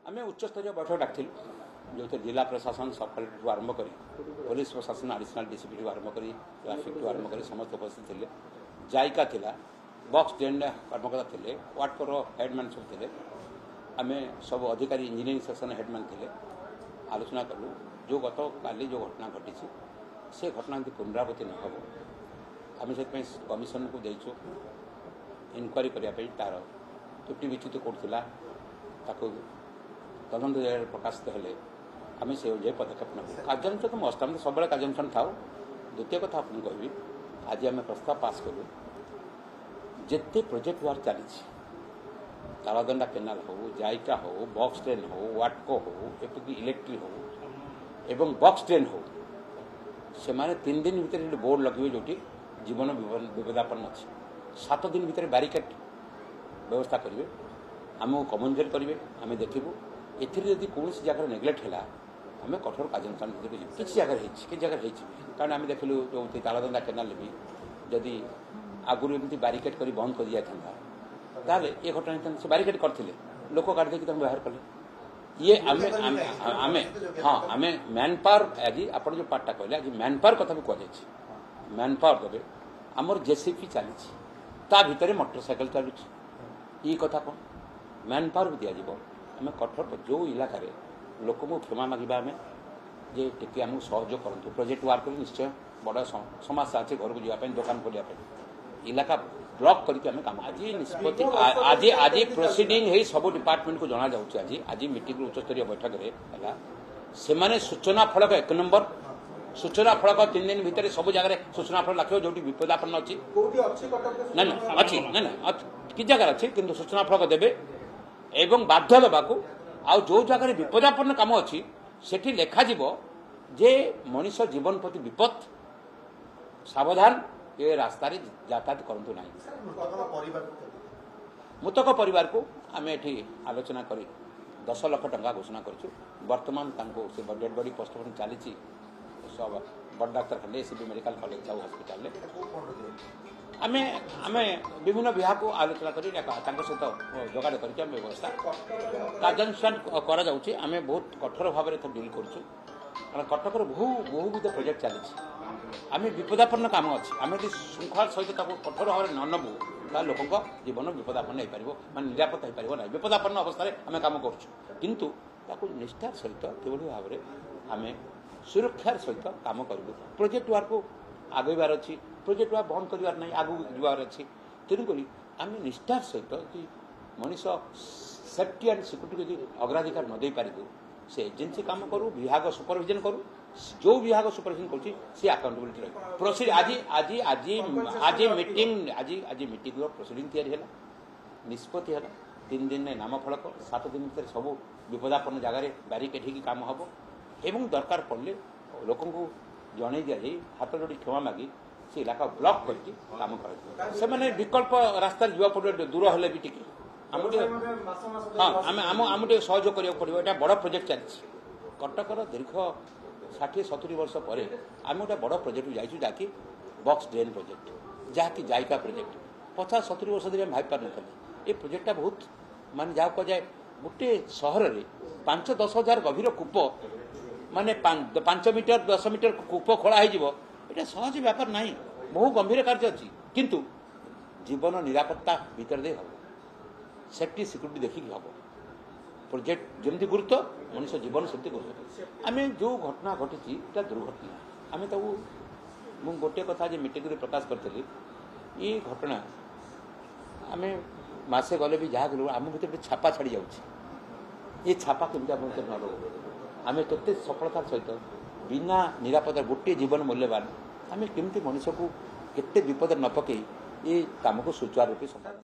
आम उच्चस्तरीय बैठक डाक जो जिला प्रशासन सब कलेक्टर आरंभ कर पुलिस प्रशासन आडिशनल डीसीपी आरंभ कर ट्राफिक आरंभ कर समस्त उपस्थित थे। जायका थिला बॉक्स ट्रेन कर्मकर्ता थे, वार्ड पर हेडमैन सब थे, आम सब अधिकारी इंजीनियरिंग सेक्शन हेडमैन थे। आलोचना कलु जो गत काली जो घटना घटी से घटना पुनरावृत्ति न हो आम से कमिशन को देचु इनक्वारी करने तार त्रुटि विच्युत कौटला तदंत प्रकाशित हेले आम से पदक्षेप नब कार्यानुष्ठान तो मस्ट आम सब कार्यानुष्ठान था। द्वितीय कथा आपको कहबी आज आम प्रस्ताव पास कलु जिते प्रोजेक्ट वर्क चली तालदंडा केनाल हो, जायका हो, बॉक्स ट्रेन हो, वाटको हो, एपरिक इलेक्ट्रिक हो एवं बॉक्स ट्रेन हो से माने 3 दिन भीतर बोर्ड लगे जो जीवन विपदापन्न अच्छी 7 दिन भीतर बैरिकेड व्यवस्था करेंगे आमको कम्युनिकेट करेंगे आम देखू एथि कौन जगह नेग्लेक्ट है आम कठोर कार्यानुष्ठान किसी जगह कारण आम देखलु जो तालदंडा केनाल भी जदि आगुरी एमती बैरिकेड कर बंद कर दिया था ये घटना से बैरिकेड करते लोक काट देखिए बाहर कले ये हाँ आम मैन पावर आज आप जो पार्टा कहले आज मैन पावर कथा भी कहुई मैन पावर देवे आमर जेसीपी चली भितर मोटरसाइकेल चलुँ ये कथा कौन मैन पावर भी दिज्व आम कठोर जो इलाकार लोक को क्षमा मांगा आम जे टे आमको सहयोग करूँ प्रोजेक्ट वर्क निश्चय बड़ समस्या अच्छे घर को जावाई दुकान खोलिया इलाका ब्लॉक करके आम काम आज निष्पत्ति आज आज प्रोसीडिंग है सब डिपार्टमेंट को जना जाऊँ आज मीटिंग उच्चस्तरीय बैठक है से माने सूचना फलक 1 नंबर सूचना फलक 3 दिन भितर सब जगह सूचना फलक लक्ष्य जो विपदापन्न अच्छी अच्छी ना कि जगह अच्छी कि सूचना फलक देवे एवं बाध्य देवाक आउ जो जगह विपदापन्न काम अच्छी सेठी लेखा जे मनीष जीवन प्रति विपद सावधान ये रास्ता यातायात करूँ ना। मृतक परिवार को आम ये आलोचना कर 10 लाख टंका घोषणा करूँ। बर्तमान से डेड बॉडी पोस्टमार्टम चली सब बड़ डाक्तरखाना एसीबी मेडिकल कॉलेज जाऊ हॉस्पिटल आमे आमे विभिन्न विभाग को आलोचना कर सहित जोगाड़ करके व्यवस्था कार्यानुष्ठान करें बहुत कठोर भाव में डिल करूँ कारण कटकर बहुविध प्रोजेक्ट चली आम विपदापन्न काम अच्छी आम श्रृंखला सहित कठोर भाव में न नबू ता लोक जीवन विपदापन्न हो मान निरापत्ता हो पार ना विपदापन्न अवस्था आम काम करूँ निष्ठार सहित किभली भाव में आम सुरक्षार सहित काम करूँ प्रोजेक्ट वर्क को आगेबार अच्छी प्रोजेक्ट वर्क बंद करार ना आगू जबार अच्छी तेणुक आम निष्ठार सहित मनीष सेफ्टी एंड सिक्यूरीटी अग्राधिकार न दे पारू से एजेन्सी काम करूँ विभाग सुपरविजन करूँ जो विभाग सुपरविजन करुँची सी अकाउंटेबिलिटी रही प्रोसीड आज आज आज आज मीटिंग आज मीटिंग प्रोसीडिंग तैयारी है निष्पत्ति है 3 दिन नाम फलक 7 दिन भर सब विपदापन्न जगार बैरिकेड हो काम हम एवं दरकार पड़े लोक जन दि हाथ जोड़ी क्षमा मागी से इलाका ब्लॉक करके काम कर विकल्प रास्ता जावा पड़े दूर हेल्ले भी टी हाँ आम सहयोग करा पड़ो ये बड़ प्रोजेक्ट चली कटकर दीर्घ 60-70 वर्ष पर आम गोटे बड़ प्रोजेक्ट जाइए जहाँकि बॉक्स ड्रेन प्रोजेक्ट जहाँकि जायका प्रोजेक्ट 50-70 वर्ष धीरे भाई पार ना ये प्रोजेक्टा बहुत मान जहाँ कह जाए गोटे सहर में 5-10 हजार गभीर कूप माने 5 मीटर 10 मीटर कूप खोला हो सहज व्यापार ना बहु गंभीर कार्य अच्छी किंतु जीवन निरापत्ता भीतर दे हम सेफ्टी सिक्यूरीटी देखिक हम प्रोजेक्ट जमी गुरुत्व मनुष्य जीवन सेमती गुरुत्व आम जो घटना घटी दुर्घटना आम मु गोटे कथा मीटिंग प्रकाश करी ये घटना आम मसे गले भी जहाँ गलु आम भर छापा छाड़ी जाऊँगी ये छापा केमती आम भर न रो आम ते सफलतार सहित बिना निरापत्ता गोटे जीवन मूल्यवान आम केमती मनुष्य को केते विपद न पकई ये कम को सुचारू रूपे